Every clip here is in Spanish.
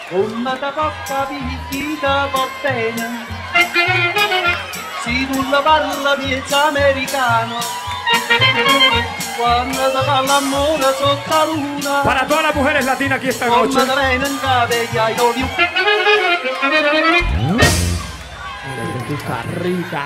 Come da cocca picchita va bene, se tu la parla miezza americano, quando te fa l'amore sotto la luna. Para todas las mujeres latinas aquí esta noche. Come te viene in cabella, io vi... Tú estás rica.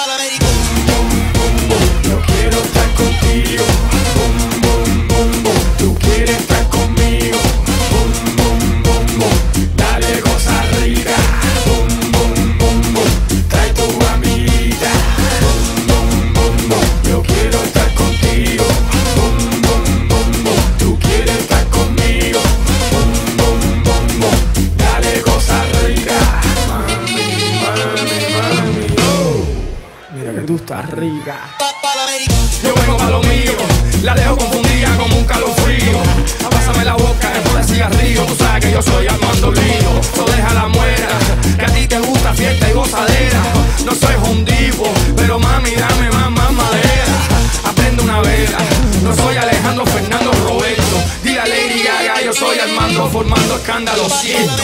Yo quiero estar contigo. Bum, bum, bum, bum. Tú quieres estar conmigo. Bum, bum, bum, bum. Dale cosa rica. Bum, bum, bum, bum. Trae tu amiguita. Bum, bum, bum, bum. Yo quiero estar contigo. Bum, bum, bum, bum. Tú quieres estar conmigo. Bum, bum, bum, bum. Dale cosa rica. Mami, mami, mami. Oh. Mira que tú estás rica. Yo vengo pa' lo mío, la dejo confundida como un calofrío. Pásame la boca, el de cigarrillo. Tú sabes que yo soy Armando Lío. No deja la muera, que a ti te gusta fiesta y gozadera. No soy hondivo, pero mami dame más madera. Aprende una vela, no soy Alejandro Fernando Roberto. Dile a Lady Gaga, yo soy Armando formando escándalo, siento.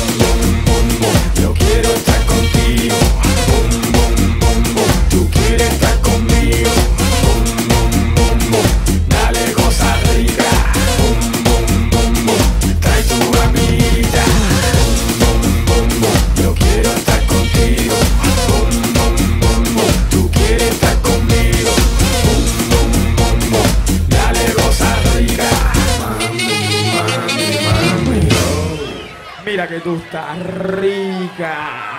Yo quiero estar contigo. Bum, bum, bum, bum. Tú quieres estar conmigo. Bum, bum, bum, bum. Dale cosa rica. Bum, bum, bum, bum. Trae tu amiguita. Bum, bum, bum. Yo quiero estar contigo. Bum, bum, bum, bum. Tú quieres estar conmigo. Bum, bum, bum, bum. Dale cosa rica. Mami, mami, mami. Mira que tú estás rica.